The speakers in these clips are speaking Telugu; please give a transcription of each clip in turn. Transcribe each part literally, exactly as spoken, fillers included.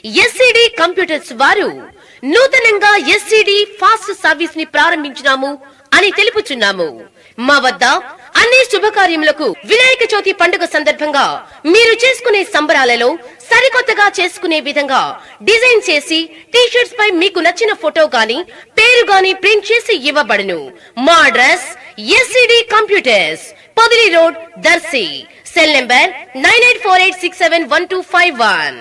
ఎస్సీడీ కంప్యూటర్స్ వారు నూతనంగా ఎస్సీడీ ఫాస్ట్ సర్వీస్ ని ప్రారంభించినాము అని తెలుపుచున్నాము. మా వద్ద అన్ని శుభకార్యములకు వినాయక చవితి పండుగ సందర్భంగా మీరు చేసుకునే సంబరాలలో సరికొత్తగా చేసుకునే విధంగా డిజైన్ చేసి టీ-షర్ట్స్ పై మీకు నచ్చిన ఫోటో గాని పేరు గాని ప్రింట్ చేసి ఇవ్వబడును. మా address SCD computers, Podili road, Darsi. Cell number nine eight four eight six seven one two five one.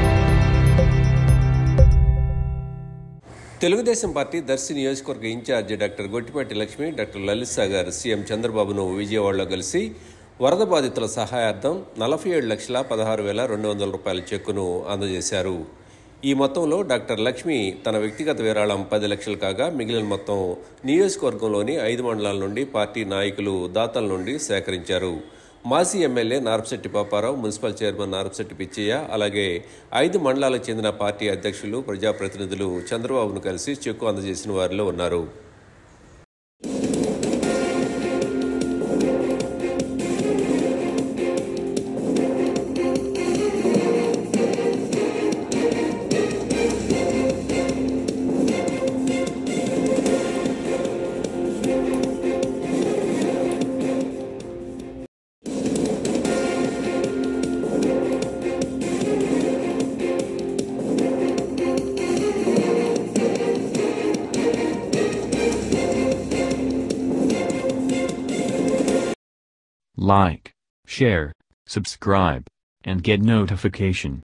Telugu Desam party Darsi నియోజకవర్గ in charge doctor Gottipati Lakshmi, doctor Lalit Sagar CM చంద్రబాబును విజయవాడలో కలిసి వరద బాధితుల సహాయార్థం నలభై ఏడు లక్షల పదహారు వేల రెండు వందల రూపాయల చెక్కును అందజేశారు. ఈ మొత్తంలో డాక్టర్ లక్ష్మి తన వ్యక్తిగత విరాళం పది లక్షలు కాగా మిగిలిన మొత్తం నియోజకవర్గంలోని ఐదు మండలాల నుండి పార్టీ నాయకులు, దాతల నుండి సేకరించారు. మాజీ MLA Narpasetti Paparao, municipal chairman Narpasetti Pichaiah, అలాగే ఐదు మండలాలకు చెందిన పార్టీ అధ్యక్షులు, ప్రజాప్రతినిధులు చంద్రబాబును కలిసి చెక్కు అందజేసిన వారిలో ఉన్నారు. Like, share, subscribe, and get notification.